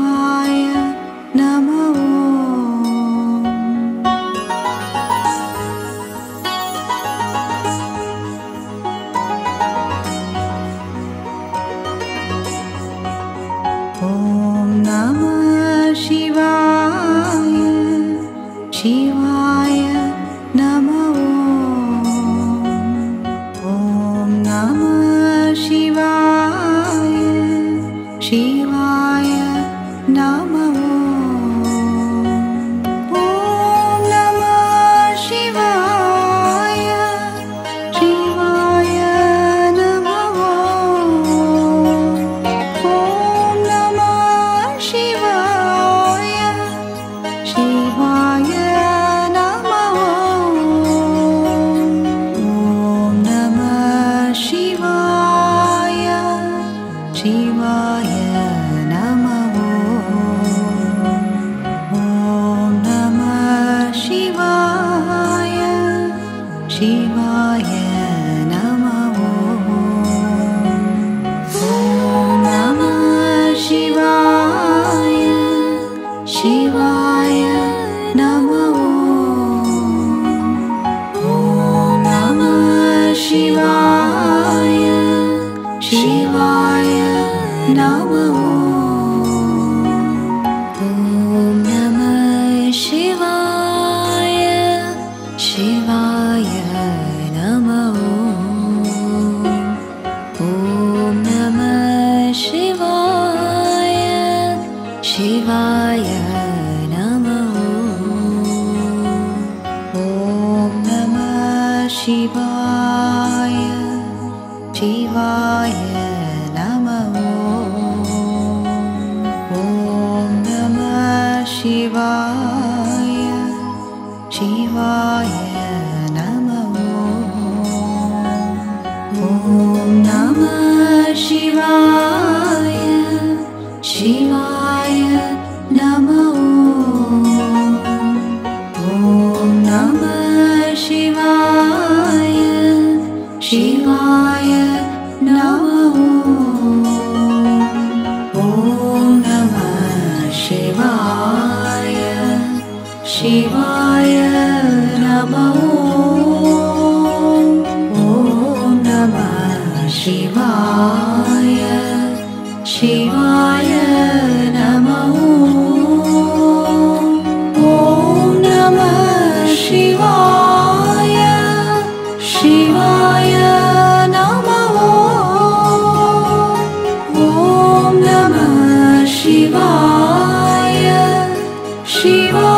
Shivaya Namo. Om Namah Shivaya, Shivaya Namo. Om Namah Shivaya, Shivaya Namo. Om Namah Shivaya, Shivaya Namo. Om Namah Shivaya, Shivaya Namo. Om Namah Shivaya, Shivaya Namo. Om Namah Shivaya, Shivaya Namo. Om Namah Shivaya, Shivaya Namo. Om Namah Shivaya, Shivaya Namo. Om Namah Shivaya, Shivaya Namo. Om Namah Shivaya, Shivaya Namo. Om Namah Shivaya, Shivaya Namo. Om Namah Shivaya, Shivaya Namo. Om Namah Shivaya, Shivaya Namo. Om Namah Shivaya, Shivaya Namo. Om Namah Shivaya, Shivaya Namo. Om Namah Shivaya, Shivaya Namo. Om Namah Shivaya, Shivaya Namo. Om Namah Shivaya, Shivaya